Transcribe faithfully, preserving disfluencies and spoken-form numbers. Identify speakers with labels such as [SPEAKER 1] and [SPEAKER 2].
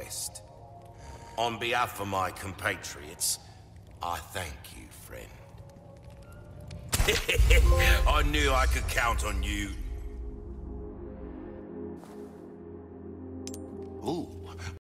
[SPEAKER 1] quest. On behalf of my compatriots, I thank you, friend. I knew I could count on you. Ooh.